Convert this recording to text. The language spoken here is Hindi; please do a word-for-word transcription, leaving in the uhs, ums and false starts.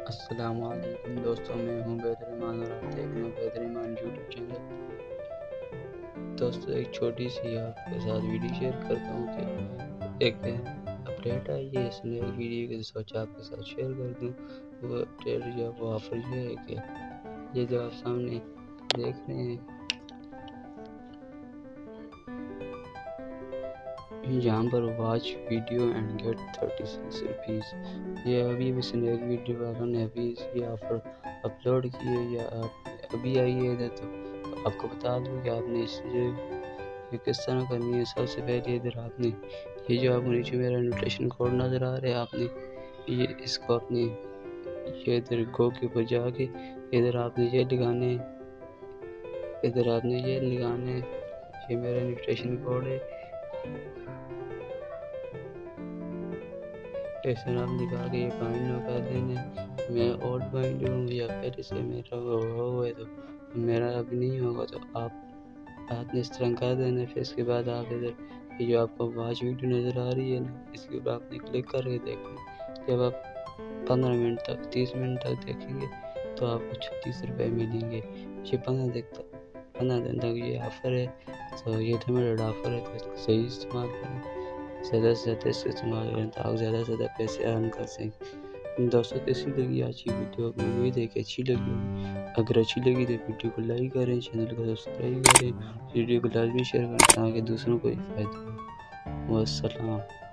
अस्सलाम वालेकुम दोस्तों, मैं हूं बेहतरीमान और आप देख रहे हैं बेहतरीमान यूट्यूब चैनल। दोस्तों, एक छोटी सी आपके साथ वीडियो शेयर करता हूं कि एक अपडेट आई है, इसलिए एक वीडियो के सोचा आपके साथ शेयर कर दूं। वो अपडेट जो वो ऑफर जो है कि ये जो आप सामने देख रहे हैं, यहाँ पर watch video and get thirty six rupees. ये अभी भी स्नैक वीडियो वालों ने अभी ये ऑफ़र अपलोड की है या अभी आई है इधर, तो आपको बता दूँ कि आपने इसे ये किस तरह करनी है। सबसे पहले इधर आपने ये जो आपको नीचे मेरा इन्विटेशन कोड नज़र आ रहा है, आपने ये इसको अपने ये इधर गो के ऊपर जाके इधर आपने ये लगाने इधर आपने ये लगाने ये मेरा इन्विटेशन कोड है। इस तरह आप निकाल के ये बाइंड कर देना। मैं ओल्ड बाइंड हूँ या पहले से मेरा हुआ है, तो मेरा अभी नहीं होगा, तो आप आपने इस तरह कर देना। फिर इसके बाद आप इधर ये जो आपको वॉच वीडियो नज़र आ रही है ना, इसके ऊपर आपने क्लिक करके देखना। जब आप पंद्रह मिनट तक तीस मिनट तक देखेंगे तो आपको छत्तीस रुपये मिलेंगे। ये पंद्रह दिन तक पंद्रह दिन तक ये ऑफ़र है, तो ये लिमिटेड ऑफ़र है, तो इसको सही इस्तेमाल करें, ज़्यादा से ज़्यादा इसका इस्तेमाल करें ताकि ज़्यादा से ज़्यादा पैसे अर्न कर सकें। दोस्तों, कैसी लगी आज की वीडियो? अपनी उम्मीद है कि अच्छी लगी होगी। अगर अच्छी लगी तो वीडियो को लाइक करें, चैनल को सब्सक्राइब करें, वीडियो को लाजमी शेयर करें ताकि दूसरों को भी फ़ायदा हो। वस्सलाम।